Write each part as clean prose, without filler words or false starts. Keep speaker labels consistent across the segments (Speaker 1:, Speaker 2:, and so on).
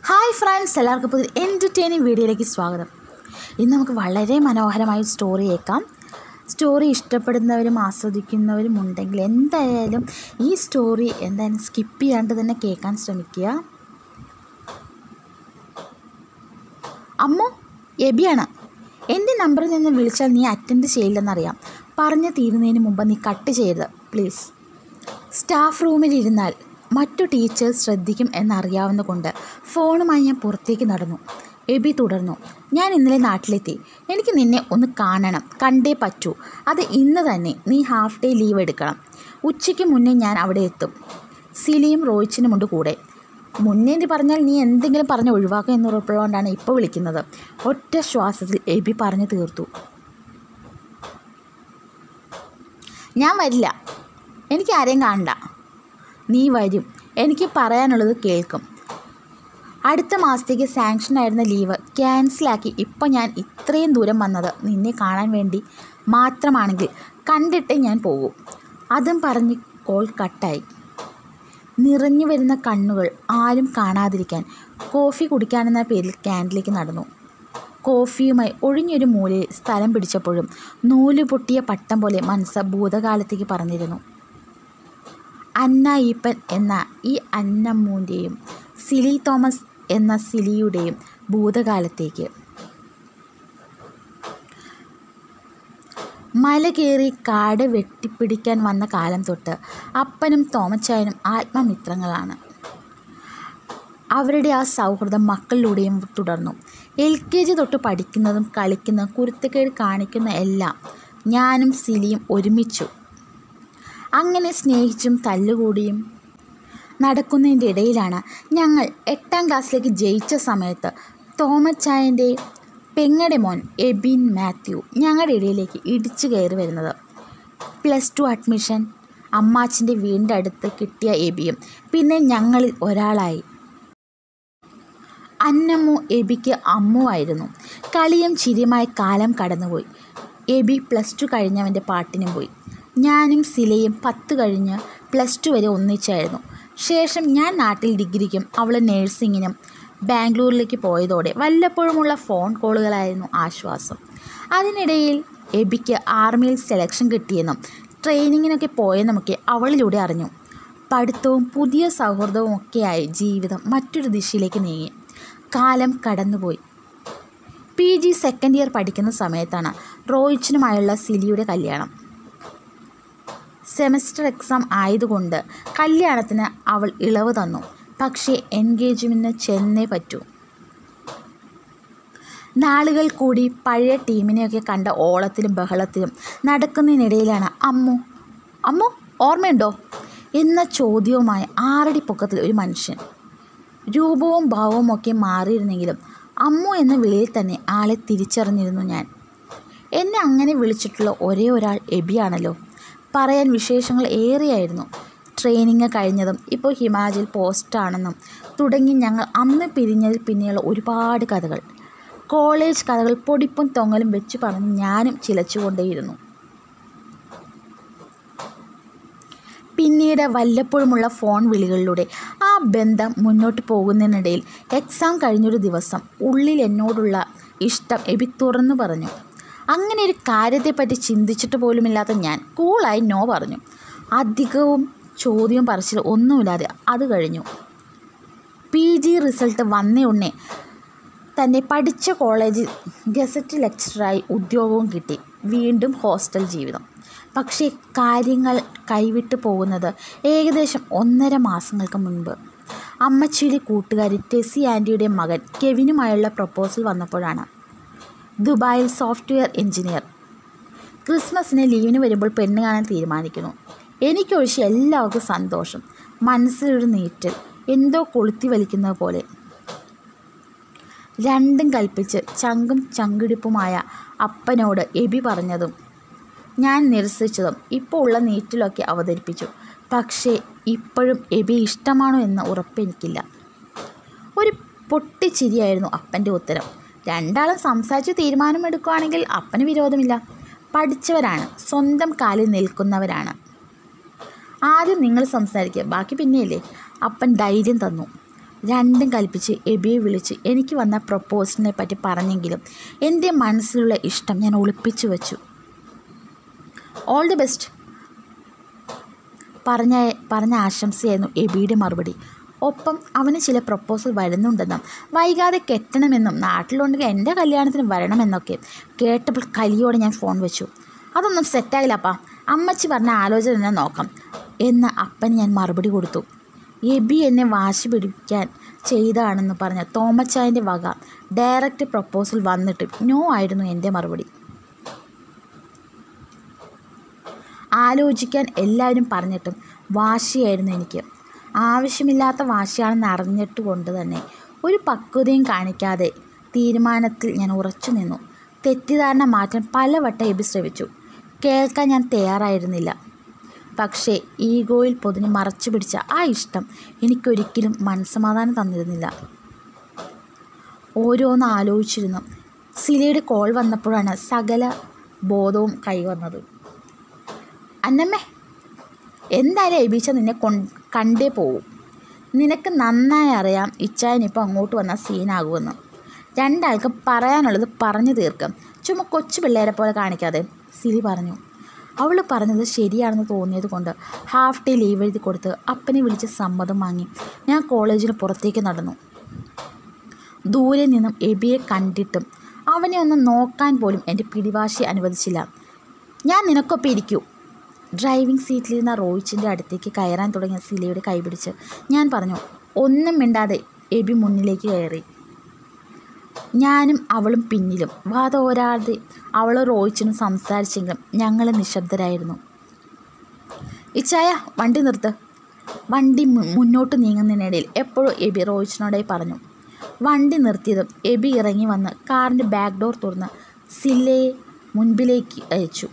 Speaker 1: Hi friends, എല്ലാവർക്കും പുതിയ entertaining വീഡിയോയിലേക്ക് സ്വാഗതം. ഇന്ന് നമുക്ക് വളരെ മനോഹരമായ സ്റ്റോറി കേൾക്കാം. സ്റ്റോറി ഇഷ്ടപ്പെടുന്നവരും ആസ്വദിക്കുന്നവരും ഉണ്ടെങ്കിൽ എന്തായാലും ഈ സ്റ്റോറി എന്തായാലും സ്കിപ്പ് ചെയ്യാണ്ട് തന്നെ കേൾക്കാൻ ശ്രമിക്കുക. അമ്മു, എബിയാണ്. എൻ്റെ നമ്പറിൽ നിന്ന് വിളിച്ചാൽ നീ അറ്റൻഡ് ചെയ്യില്ലെന്നറിയാം. പറഞ്ഞു തീരുന്നതിന് മുമ്പ് നീ കട്ട് ചെയ്യരുത് പ്ലീസ്. സ്റ്റാഫ് റൂമിലിരുന്നാൽ മറ്റു ടീച്ചേഴ്സ് ശ്രദ്ധിക്കും എന്നറിയാവുന്ന കൊണ്ട് ഫോണുമായി ഞാൻ പുറത്തേക്ക് നടന്നു. എബി തുടർന്നു. ഞാൻ ഇന്നലെ നാട്ടിലെത്തി. എനിക്ക് നിന്നെ ഒന്ന് കാണണം, കണ്ടേ പറ്റൂ. അത് ഇന്ന് തന്നെ. നീ ഹാഫ് ഡേ ലീവ് എടുക്കണം. ഉച്ചയ്ക്ക് മുന്നേ ഞാൻ അവിടെ എത്തും. സിലിയും റോയിച്ചിനുമുണ്ട് കൂടെ. മുന്നേന്തി പറഞ്ഞാൽ നീ എന്തെങ്കിലും പറഞ്ഞ് ഒഴിവാക്കുക എന്നുറപ്പുള്ളതുകൊണ്ടാണ് ഇപ്പോൾ വിളിക്കുന്നത്. ഒറ്റ ശ്വാസത്തിൽ എബി പറഞ്ഞു തീർത്തു. ഞാൻ വരില്ല. എനിക്ക് ആരെയും കാണണ്ട. നീ വരും. എനിക്ക് പറയാനുള്ളത് കേൾക്കും. അടുത്ത മാസത്തേക്ക് സാങ്ഷൻ ആയിരുന്ന ലീവ് ക്യാൻസലാക്കി ഇപ്പോൾ ഞാൻ ഇത്രയും ദൂരം വന്നത് നിന്നെ കാണാൻ വേണ്ടി മാത്രമാണെങ്കിൽ കണ്ടിട്ടേ ഞാൻ പോകും. അതും പറഞ്ഞ് കോൾ കട്ടായി. നിറഞ്ഞു വരുന്ന കണ്ണുകൾ ആരും കാണാതിരിക്കാൻ കോഫി കുടിക്കാനെന്ന പേരിൽ ക്യാൻറ്റീനിലേക്ക് നടന്നു. കോഫിയുമായി ഒഴിഞ്ഞൊരു മൂലയിൽ സ്ഥലം പിടിച്ചപ്പോഴും നൂല് പൊട്ടിയ പട്ടം പോലെ മനസ്സ് ഭൂതകാലത്തേക്ക് പറഞ്ഞിരുന്നു. അന്ന ഈപ്പൻ എന്ന ഈ അന്നമ്മൂൻ്റെയും സിലി തോമസ് എന്ന സിലിയുടെയും ഭൂതകാലത്തേക്ക്. മല കയറി കാട് വെട്ടിപ്പിടിക്കാൻ വന്ന കാലം തൊട്ട് അപ്പനും തോമച്ചായനും ആത്മമിത്രങ്ങളാണ്. അവരുടെ ആ സൗഹൃദം മക്കളിലൂടെയും തുടർന്നു. LKG തൊട്ട് പഠിക്കുന്നതും കളിക്കുന്നതും കുരുത്തക്കേട് കാണിക്കുന്ന എല്ലാം ഞാനും സിലിയും ഒരുമിച്ചു. അങ്ങനെ സ്നേഹിച്ചും തല്ലുകൂടിയും നടക്കുന്നതിൻ്റെ ഇടയിലാണ് ഞങ്ങൾ 8ാം ക്ലാസ്സിലേക്ക് ജയിച്ച സമയത്ത് തോമച്ചായൻ്റെ പെങ്ങടെ മോൻ എബിൻ മാത്യു ഞങ്ങളുടെ ഇടയിലേക്ക് ഇടിച്ചു കയറി വരുന്നത്. +2 അഡ്മിഷൻ അമ്മാച്ചിൻ്റെ വീടിൻ്റെ അടുത്ത് കിട്ടിയ എബിയും പിന്നെ ഞങ്ങളിൽ ഒരാളായി. അന്നമ്മു എബിക്ക് അമ്മുവായിരുന്നു. കളിയും ചിരിയുമായി കാലം കടന്നുപോയി. എബി +2 കഴിഞ്ഞവൻ്റെ പാട്ടിനും പോയി. ഞാനും സിലയും 10 കഴിഞ്ഞ് +2 വരെ ഒന്നിച്ചായിരുന്നു. ശേഷം ഞാൻ നാട്ടിൽ ഡിഗ്രിക്കും അവൾ നേഴ്സിങ്ങിനും ബാംഗ്ലൂരിലേക്ക് പോയതോടെ വല്ലപ്പോഴുമുള്ള ഫോൺ കോളുകളായിരുന്നു ആശ്വാസം. അതിനിടയിൽ എബിക്ക് ആർമിയിൽ സെലക്ഷൻ കിട്ടിയെന്നും ട്രെയിനിങ്ങിനൊക്കെ പോയെന്നുമൊക്കെ അവളിലൂടെ അറിഞ്ഞു. പഠിത്തവും പുതിയ സൗഹൃദവും ഒക്കെയായി ജീവിതം മറ്റൊരു ദിശയിലേക്ക് നീങ്ങി. കാലം കടന്നുപോയി. PG സെക്കൻഡ് ഇയർ പഠിക്കുന്ന സമയത്താണ് റോയിച്ചിനുമായുള്ള സിലിയുടെ കല്യാണം. സെമസ്റ്റർ എക്സാം ആയതുകൊണ്ട് കല്യാണത്തിന് അവൾ ഇളവ് തന്നു. പക്ഷേ എൻഗേജ്മെൻറ്റിന് ചെന്നേ പറ്റൂ. നാളുകൾ കൂടി പഴയ ടീമിനെയൊക്കെ കണ്ട ഓളത്തിലും ബഹളത്തിലും നടക്കുന്നതിനിടയിലാണ് അമ്മു ഓർമ്മയുണ്ടോ എന്ന ചോദ്യവുമായി 6 അടി പൊക്കത്തിൽ ഒരു മനുഷ്യൻ. രൂപവും ഭാവവും ഒക്കെ മാറിയിരുന്നെങ്കിലും അമ്മു എന്ന വിളിയിൽ തന്നെ ആളെ തിരിച്ചറിഞ്ഞിരുന്നു ഞാൻ. എന്നെ അങ്ങനെ വിളിച്ചിട്ടുള്ള ഒരേ ഒരാൾ എബിയാണല്ലോ. പറയാൻ വിശേഷങ്ങൾ ഏറെയായിരുന്നു. ട്രെയിനിങ് കഴിഞ്ഞതും ഇപ്പോൾ ഹിമാചൽ പോസ്റ്റാണെന്നും തുടങ്ങി ഞങ്ങൾ അന്ന് പിരിഞ്ഞതിൽ പിന്നെയുള്ള ഒരുപാട് കഥകൾ, കോളേജ് കഥകൾ പൊടിപ്പും തൊങ്ങലും വെച്ച് പറഞ്ഞ് ഞാനും ചിലച്ചുകൊണ്ടേയിരുന്നു. പിന്നീട് വല്ലപ്പോഴുമുള്ള ഫോൺ വിളികളിലൂടെ ആ ബന്ധം മുന്നോട്ട് പോകുന്നതിനിടയിൽ എക്സാം കഴിഞ്ഞൊരു ദിവസം ഉള്ളിൽ എന്നോടുള്ള ഇഷ്ടം എബി തുറന്നു പറഞ്ഞു. അങ്ങനെ ഒരു കാര്യത്തെപ്പറ്റി ചിന്തിച്ചിട്ട് പോലുമില്ലാത്ത ഞാൻ കൂളായി നോ പറഞ്ഞു. അധികവും ചോദ്യവും പറച്ചിലും ഒന്നുമില്ലാതെ അത് കഴിഞ്ഞു. PG റിസൾട്ട് വന്ന ഉടനെ തന്നെ പഠിച്ച കോളേജിൽ ഗസറ്റ് ലെക്ചറായി ഉദ്യോഗവും കിട്ടി. വീണ്ടും ഹോസ്റ്റൽ ജീവിതം. പക്ഷേ കാര്യങ്ങൾ കൈവിട്ടു പോകുന്നത് ഏകദേശം 1.5 മാസങ്ങൾക്ക് മുൻപ്. അമ്മച്ചിയുടെ കൂട്ടുകാരി ടെസി ആൻറ്റിയുടെ മകൻ കെവിനുമായുള്ള പ്രപ്പോസൽ വന്നപ്പോഴാണ്. ദുബായിൽ സോഫ്റ്റ്വെയർ എഞ്ചിനീയർ. ക്രിസ്മസിന് ലീവിന് വരുമ്പോൾ പെണ്ണ് കാണാൻ തീരുമാനിക്കുന്നു. എനിക്കൊഴിച്ച് എല്ലാവർക്കും സന്തോഷം. മനസ്സിലൊരു നീറ്റൽ, എന്തോ കൊളുത്തി വലിക്കുന്നത് പോലെ. രണ്ടും കൽപ്പിച്ച് ചങ്കും ചങ്കിടിപ്പുമായ അപ്പനോട് എബി പറഞ്ഞതും ഞാൻ നിരസിച്ചതും ഇപ്പോൾ ഉള്ള നീറ്റിലൊക്കെ അവതരിപ്പിച്ചു. പക്ഷേ ഇപ്പോഴും എബി ഇഷ്ടമാണോ എന്ന ഉറപ്പെനിക്കില്ല. ഒരു പൊട്ടിച്ചിരിയായിരുന്നു അപ്പൻ്റെ ഉത്തരം. രണ്ടാളും സംസാരിച്ച് തീരുമാനമെടുക്കുകയാണെങ്കിൽ അപ്പന് വിരോധമില്ല. പഠിച്ചവരാണ്, സ്വന്തം കാലിൽ നിൽക്കുന്നവരാണ്. ആദ്യം നിങ്ങൾ സംസാരിക്കുക, ബാക്കി പിന്നെയല്ലേ. അപ്പൻ ധൈര്യം തന്നു. രണ്ടും കൽപ്പിച്ച് എബിയെ വിളിച്ച് എനിക്ക് വന്ന പ്രപ്പോസലിനെ പറ്റി പറഞ്ഞെങ്കിലും എൻ്റെ മനസ്സിലുള്ള ഇഷ്ടം ഞാൻ ഒളിപ്പിച്ചു വെച്ചു. ഓൾ ദി ബെസ്റ്റ് പറഞ്ഞ ആശംസയായിരുന്നു എബിയുടെ മറുപടി. ഒപ്പം അവന് ചില പ്രപ്പോസൽ വരുന്നുണ്ടെന്നും വൈകാതെ കെട്ടണമെന്നും നാട്ടിലുണ്ടെങ്കിൽ എൻ്റെ കല്യാണത്തിന് വരണമെന്നൊക്കെ കേട്ടപ്പോൾ കലിയോടെ ഞാൻ ഫോൺ വെച്ചു. അതൊന്നും സെറ്റായില്ലപ്പാ, അമ്മച്ചി പറഞ്ഞ ആലോചന തന്നെ നോക്കാം എന്ന് അപ്പന് ഞാൻ മറുപടി കൊടുത്തു. എബി എന്നെ വാശി പിടിക്കാൻ ചെയ്തതാണെന്ന് പറഞ്ഞ തോമച്ചായൻ്റെ വക ഡയറക്റ്റ് പ്രപ്പോസൽ വന്നിട്ടും നോ ആയിരുന്നു എൻ്റെ മറുപടി. ആലോചിക്കാൻ എല്ലാവരും പറഞ്ഞിട്ടും വാശിയായിരുന്നു എനിക്ക്. ആവശ്യമില്ലാത്ത വാശിയാണെന്ന് അറിഞ്ഞിട്ട് കൊണ്ട് തന്നെ ഒരു പക്വതയും കാണിക്കാതെ തീരുമാനത്തിൽ ഞാൻ ഉറച്ചു നിന്നു. തെറ്റിദ്ധാരണ മാറ്റാൻ പലവട്ടം എബി ശ്രമിച്ചു. കേൾക്കാൻ ഞാൻ തയ്യാറായിരുന്നില്ല. പക്ഷേ ഈഗോയിൽ പൊതിഞ്ഞ് മറച്ചു പിടിച്ച ആ ഇഷ്ടം എനിക്കൊരിക്കലും മനസ്സമാധാനം തന്നിരുന്നില്ല. ഓരോന്ന് ആലോചിച്ചിരുന്നു. സിലയുടെ കോൾ വന്നപ്പോഴാണ് സകല ബോധവും കൈവന്നത്. അന്നമ്മേ, എന്തായാലും എബീച്ച നിന്നെ കണ്ടേ പോവും. നിനക്ക് നന്നായി അറിയാം ഇച്ചായനിപ്പോൾ അങ്ങോട്ട് വന്നാൽ സീനാകുമെന്ന്. രണ്ടാൾക്കും പറയാനുള്ളത് പറഞ്ഞു തീർക്കും, ചുമ്മാ കൊച്ചു പിള്ളേരെ പോലെ കാണിക്കാതെ, സിലി പറഞ്ഞു. അവൾ പറഞ്ഞത് ശരിയാണെന്ന് തോന്നിയത് കൊണ്ട് ഹാഫ് ഡേ ലീവ് എഴുതി കൊടുത്ത് അപ്പനെ വിളിച്ച് സമ്മതം വാങ്ങി ഞാൻ കോളേജിന് പുറത്തേക്ക് നടന്നു. ദൂരെ നിന്നും എബിയെ കണ്ടിട്ടും അവനെ ഒന്ന് നോക്കാൻ പോലും എൻ്റെ പിടിവാശി അനുവദിച്ചില്ല. ഞാൻ നിനക്കൊപ്പം ഇരിക്കൂ. ഡ്രൈവിംഗ് സീറ്റിലിരുന്ന റോയിച്ചിൻ്റെ അടുത്തേക്ക് കയറാൻ തുടങ്ങിയ സിലയുടെ കൈപിടിച്ച് ഞാൻ പറഞ്ഞു. ഒന്നും മിണ്ടാതെ എബി മുന്നിലേക്ക് കയറി. ഞാനും അവളും പിന്നിലും. വാതോരാതെ അവൾ റോയിച്ചിനും സംസാരിച്ചെങ്കിലും ഞങ്ങൾ നിശബ്ദരായിരുന്നു. ഇച്ചായ, വണ്ടി നിർത്ത്. വണ്ടി മുന്നോട്ട് നീങ്ങുന്നതിനിടയിൽ എപ്പോഴും എബി റോയിച്ചിനോടായി പറഞ്ഞു. വണ്ടി നിർത്തിയതും എബി ഇറങ്ങി വന്ന് കാറിൻ്റെ ബാക്ക് ഡോർ തുറന്ന് സില്ലയെ മുൻപിലേക്ക് അയച്ചു.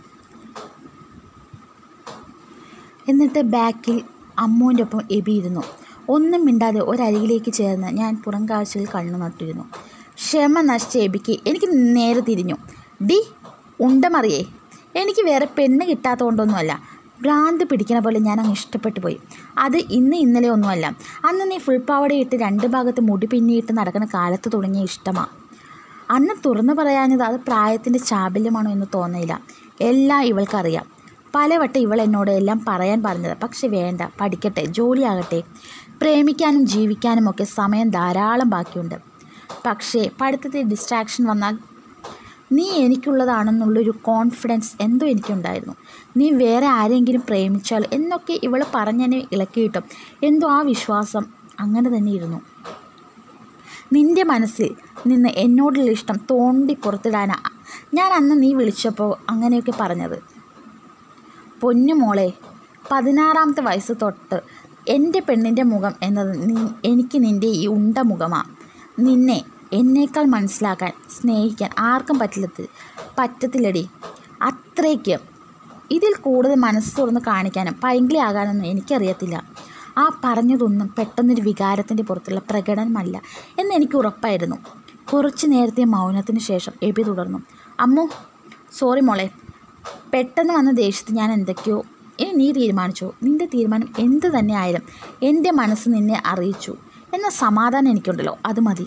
Speaker 1: എന്നിട്ട് ബാക്കിൽ അമ്മുവിൻ്റെ ഒപ്പം എബി ഇരുന്നു. ഒന്നും മിണ്ടാതെ ഒരരികിലേക്ക് ചേർന്ന് ഞാൻ പുറം കാഴ്ചയിൽ കണ്ണു നട്ടിരുന്നു. ക്ഷമ നശിച്ച എബിക്ക് എനിക്ക് നേരെ തിരിഞ്ഞു. ഡി ഉണ്ടമറിയേ, എനിക്ക് വേറെ പെണ്ണ് കിട്ടാത്ത കൊണ്ടൊന്നുമല്ല, ഭ്രാന്ത് പിടിക്കണ പോലെ ഞാൻ അങ്ങ് ഇഷ്ടപ്പെട്ടു പോയി. അത് ഇന്നലെ ഒന്നുമല്ല, അന്ന് നീ ഫുൾ പാവടയിട്ട് 2 ഭാഗത്ത് മുടി പിന്നിയിട്ട് നടക്കുന്ന കാലത്ത് തുടങ്ങിയ ഇഷ്ടമാണ്. അന്ന് തുറന്നു പറയാഞ്ഞത് അത് പ്രായത്തിൻ്റെ ചാബല്യമാണോ എന്ന് തോന്നിയില്ല. എല്ലാം ഇവൾക്കറിയാം. പലവട്ടം ഇവൾ എന്നോട് എല്ലാം പറയാൻ പറഞ്ഞത്. പക്ഷെ വേണ്ട, പഠിക്കട്ടെ, ജോലിയാകട്ടെ, പ്രേമിക്കാനും ജീവിക്കാനും ഒക്കെ സമയം ധാരാളം ബാക്കിയുണ്ട്. പക്ഷേ പഠിത്തത്തിൽ ഡിസ്ട്രാക്ഷൻ വന്നാൽ നീ എനിക്കുള്ളതാണെന്നുള്ളൊരു കോൺഫിഡൻസ് എന്തോ എനിക്കുണ്ടായിരുന്നു. നീ വേറെ ആരെങ്കിലും പ്രേമിച്ചാൽ എന്നൊക്കെ ഇവൾ പറഞ്ഞെന്നെ ഇളക്കിയിട്ടും എന്തോ ആ വിശ്വാസം അങ്ങനെ തന്നെ ഇരുന്നു. നിൻ്റെ മനസ്സിൽ നിന്ന് എന്നോടുള്ള ഇഷ്ടം തോണ്ടി പുറത്തിടാനാണ് ഞാൻ അന്ന് നീ വിളിച്ചപ്പോൾ അങ്ങനെയൊക്കെ പറഞ്ഞത്. പൊന്നു മോളെ, 16ാമത്തെ വയസ്സ് തൊട്ട് എൻ്റെ പെണ്ണിൻ്റെ മുഖം എന്നത് എനിക്ക് നിൻ്റെ ഈ ഉണ്ട മുഖമാണ്. നിന്നെ എന്നേക്കാൾ മനസ്സിലാക്കാൻ സ്നേഹിക്കാൻ ആർക്കും പറ്റത്തില്ലടി. അത്രയ്ക്ക് ഇതിൽ കൂടുതൽ മനസ്സ് തുറന്ന് കാണിക്കാനും പൈങ്കിളിയാകാനൊന്നും എനിക്കറിയത്തില്ല. ആ പറഞ്ഞതൊന്നും പെട്ടെന്നൊരു വികാരത്തിൻ്റെ പുറത്തുള്ള പ്രകടനമല്ല എന്നെനിക്ക് ഉറപ്പായിരുന്നു. കുറച്ചു നേരത്തെ മൗനത്തിന് ശേഷം എബി തുടർന്നു. അമ്മു, സോറി മോളെ, പെട്ടെന്ന് വന്ന ദേഷ്യത്തിൽ ഞാൻ എന്തൊക്കെയോ. ഇനി നീ തീരുമാനിച്ചോ. നിൻ്റെ തീരുമാനം എന്ത് തന്നെ ആയാലും എൻ്റെ മനസ്സ് നിന്നെ അറിയിച്ചു എന്ന സമാധാനം എനിക്കുണ്ടല്ലോ, അത് മതി.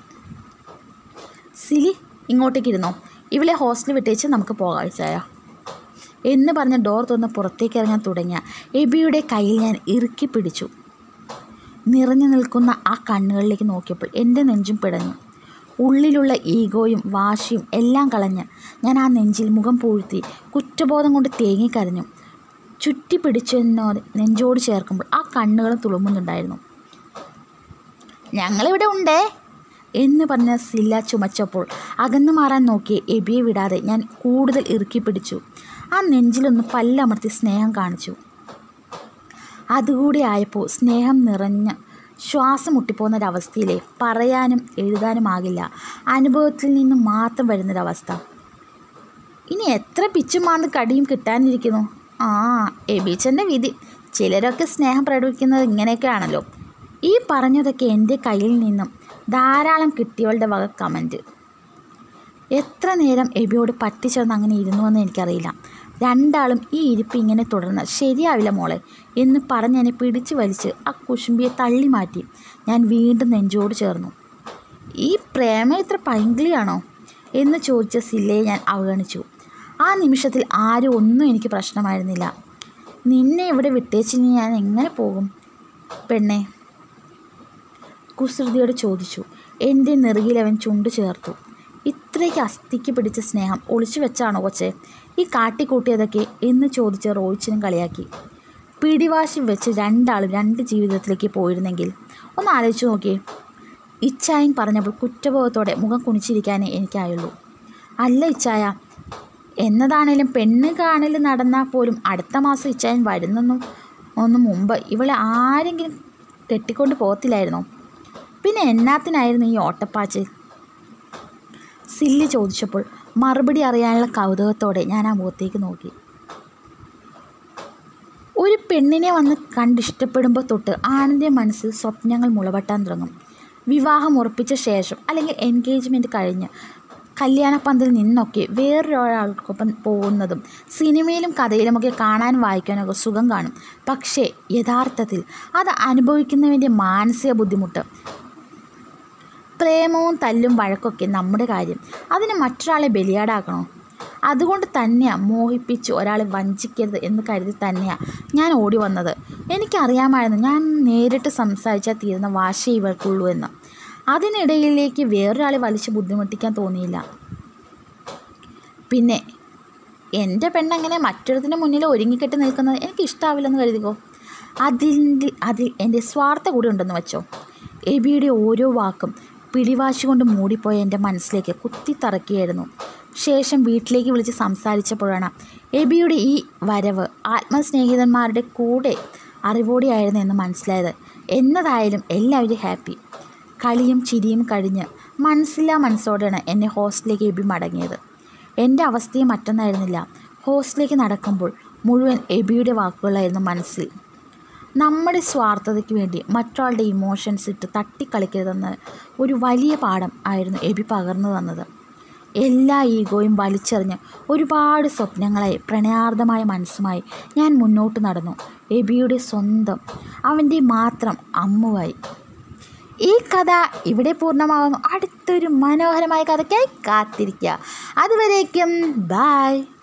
Speaker 1: സിലി, ഇങ്ങോട്ടേക്ക് ഇരുന്നോ. ഇവളെ ഹോസ്റ്റലിൽ വിട്ടേച്ച് നമുക്ക് പോകാം ചായ എന്ന് പറഞ്ഞ് ഡോർ തുറന്ന് പുറത്തേക്ക് ഇറങ്ങാൻ തുടങ്ങിയ എബിയുടെ കയ്യിൽ ഞാൻ ഇറുക്കി പിടിച്ചു. നിറഞ്ഞു നിൽക്കുന്ന ആ കണ്ണുകളിലേക്ക് നോക്കിയപ്പോൾ എൻ്റെ നെഞ്ചും പിടഞ്ഞു. ഉള്ളിലുള്ള ഈഗോയും വാശിയും എല്ലാം കളഞ്ഞ് ഞാൻ ആ നെഞ്ചിൽ മുഖം പൂഴ്ത്തി കുറ്റബോധം കൊണ്ട് തേങ്ങിക്കരഞ്ഞു. ചുറ്റി പിടിച്ചെന്നോട് നെഞ്ചോട് ചേർക്കുമ്പോൾ ആ കണ്ണുകളും തുളുമ്പുന്നുണ്ടായിരുന്നു. ഞങ്ങളിവിടെ ഉണ്ടേ എന്ന് പറഞ്ഞ സില്ല ചുമച്ചപ്പോൾ അകന്നു മാറാൻ നോക്കിയ എബിയെ വിടാതെ ഞാൻ കൂടുതൽ ഇറുക്കി പിടിച്ചു. ആ നെഞ്ചിലൊന്ന് പല്ലമർത്തി സ്നേഹം കാണിച്ചു. അതുകൂടി ആയപ്പോൾ സ്നേഹം നിറഞ്ഞ ശ്വാസം മുട്ടിപ്പോകുന്നൊരവസ്ഥയിലെ പറയാനും എഴുതാനുമാകില്ല, അനുഭവത്തിൽ നിന്ന് മാത്രം വരുന്നൊരവസ്ഥ. ഇനി എത്ര പിച്ചുമാർന്ന് കടിയും കിട്ടാനിരിക്കുന്നു. എബീച്ചൻ്റെ വിധി. ചിലരൊക്കെ സ്നേഹം പ്രകടിപ്പിക്കുന്നത് ഇങ്ങനെയൊക്കെയാണല്ലോ. ഈ പറഞ്ഞതൊക്കെ എൻ്റെ കയ്യിൽ നിന്നും ധാരാളം കിട്ടിയവളുടെ വക കമൻറ്റ്. എത്ര നേരം എബിയോട് പറ്റിച്ചേർന്ന് അങ്ങനെ ഇരുന്നുവെന്ന് എനിക്കറിയില്ല. രണ്ടാളും ഈ ഇരിപ്പ് ഇങ്ങനെ തുടർന്നാൽ ശരിയാവില്ല മോളെ എന്ന് പറഞ്ഞ് എന്നെ പിടിച്ചു വലിച്ച് ആ കുശുമ്പിയെ തള്ളി മാറ്റി. ഞാൻ വീണ്ടും നെഞ്ചോട് ചേർന്നു. ഈ പ്രേമം ഇത്ര പൈങ്കിളിയാണോ എന്ന് ചോദിച്ച സില്ലയെ ഞാൻ അവഗണിച്ചു. ആ നിമിഷത്തിൽ ആരും ഒന്നും എനിക്ക് പ്രശ്നമായിരുന്നില്ല. നിന്നെ ഇവിടെ വിട്ടേച്ചിനി ഞാൻ എങ്ങനെ പോകും പെണ്ണെ, കുസൃതിയോട് ചോദിച്ചു. എൻ്റെ നെറുകിലവൻ ചുണ്ടു ചേർത്തു. ഇത്രയ്ക്ക് അസ്ഥിക്ക് പിടിച്ച സ്നേഹം ഒളിച്ചു വെച്ചാണോ കൊച്ചേ ഈ കാട്ടിക്കൂട്ടിയതൊക്കെ എന്ന് ചോദിച്ച് റോയിച്ചിനും കളിയാക്കി. പിടിവാശി വെച്ച് രണ്ടാളും രണ്ട് ജീവിതത്തിലേക്ക് പോയിരുന്നെങ്കിൽ ഒന്ന് ആലോചിച്ച് നോക്കിയേ. ഇച്ചായൻ പറഞ്ഞപ്പോൾ കുറ്റബോധത്തോടെ മുഖം കുനിച്ചിരിക്കാനേ എനിക്കായുള്ളൂ. അല്ല ഇച്ചായ, എന്നതാണേലും പെണ്ണ് കാണൽ നടന്നാൽ പോലും അടുത്ത മാസം ഇച്ചായൻ വരുന്നൊന്നും മുമ്പ് ഇവളെ ആരെങ്കിലും കെട്ടിക്കൊണ്ട് പോകത്തില്ലായിരുന്നോ? പിന്നെ എന്നാത്തിനായിരുന്നു ഈ ഓട്ടപ്പാച്ചിൽ? സില്ലി ചോദിച്ചപ്പോൾ മറുപടി അറിയാനുള്ള കൗതുകത്തോടെ ഞാൻ ആ മുഖത്തേക്ക് നോക്കി. ഒരു പെണ്ണിനെ വന്ന് കണ്ടിഷ്ടപ്പെടുമ്പോൾ തൊട്ട് ആണിൻ്റെ മനസ്സിൽ സ്വപ്നങ്ങൾ മുളപൊട്ടാൻ തുടങ്ങും. വിവാഹം ഉറപ്പിച്ച ശേഷം അല്ലെങ്കിൽ എൻഗേജ്മെൻറ്റ് കഴിഞ്ഞ് കല്യാണപ്പന്തലിൽ നിന്നൊക്കെ വേറൊരാൾക്കൊപ്പം പോകുന്നതും സിനിമയിലും കഥയിലുമൊക്കെ കാണാനും വായിക്കാനൊക്കെ സുഖം കാണും. പക്ഷേ യഥാർത്ഥത്തിൽ അത് അനുഭവിക്കുന്നവൻ്റെ മാനസിക ബുദ്ധിമുട്ട്, പ്രേമവും തല്ലും വഴക്കൊക്കെ നമ്മുടെ കാര്യം. അതിന് മറ്റൊരാളെ ബലിയാടാക്കണോ? അതുകൊണ്ട് തന്നെയാണ് മോഹിപ്പിച്ച് ഒരാളെ വഞ്ചിക്കരുത് എന്ന് കരുതി തന്നെയാണ് ഞാൻ ഓടി വന്നത്. എനിക്കറിയാമായിരുന്നു ഞാൻ നേരിട്ട് സംസാരിച്ചാൽ തീരുന്ന വാശി ഇവൾക്കുള്ളൂ എന്ന്. അതിനിടയിലേക്ക് വേറൊരാളെ വലിച്ച് ബുദ്ധിമുട്ടിക്കാൻ തോന്നിയില്ല. പിന്നെ എൻ്റെ പെണ്ണങ്ങനെ മറ്റൊരുത്തിൻ്റെ മുന്നിൽ ഒരുങ്ങിക്കെട്ടി നിൽക്കുന്നത് എനിക്ക് ഇഷ്ടാവില്ലെന്ന് കരുതിക്കോ. അതിൽ എൻ്റെ സ്വാർത്ഥ കൂടി ഉണ്ടെന്ന് വെച്ചോ. എബിയുടെ ഓരോ വാക്കും പിടിവാശി കൊണ്ട് മൂടിപ്പോയ എൻ്റെ മനസ്സിലേക്ക് കുത്തിത്തറക്കിയായിരുന്നു. ശേഷം വീട്ടിലേക്ക് വിളിച്ച് സംസാരിച്ചപ്പോഴാണ് എബിയുടെ ഈ വരവ് ആത്മസ്നേഹിതന്മാരുടെ കൂടെ അറിവോടെയായിരുന്നു എന്ന് മനസ്സിലായത്. എന്നതായാലും എല്ലാവരും ഹാപ്പി. കളിയും ചിരിയും കഴിഞ്ഞ് മനസ്സില്ലാ മനസ്സോടെയാണ് എന്നെ ഹോസ്റ്റലിലേക്ക് എബി മടങ്ങിയത്. എൻ്റെ അവസ്ഥയും മറ്റൊന്നായിരുന്നില്ല. ഹോസ്റ്റലിലേക്ക് നടക്കുമ്പോൾ മുഴുവൻ എബിയുടെ വാക്കുകളായിരുന്നു മനസ്സിൽ. നമ്മുടെ സ്വാർത്ഥതയ്ക്ക് വേണ്ടി മറ്റൊരാളുടെ ഇമോഷൻസ് ഇട്ട് തട്ടിക്കളിക്കരുതെന്ന് ഒരു വലിയ പാഠം ആയിരുന്നു എബി പകർന്നു തന്നത്. എല്ലാ ഈഗോയും വലിച്ചെറിഞ്ഞ് ഒരുപാട് സ്വപ്നങ്ങളായി പ്രണയാർദ്ദമായ മനസ്സുമായി ഞാൻ മുന്നോട്ട് നടന്നു. എബിയുടെ സ്വന്തം, അവൻ്റെ മാത്രം അമ്മുവായി. ഈ കഥ ഇവിടെ പൂർണ്ണമാകുന്നു. അടുത്തൊരു മനോഹരമായ കഥയ്ക്കായി കാത്തിരിക്കുക. അതുവരേക്കും ബൈ.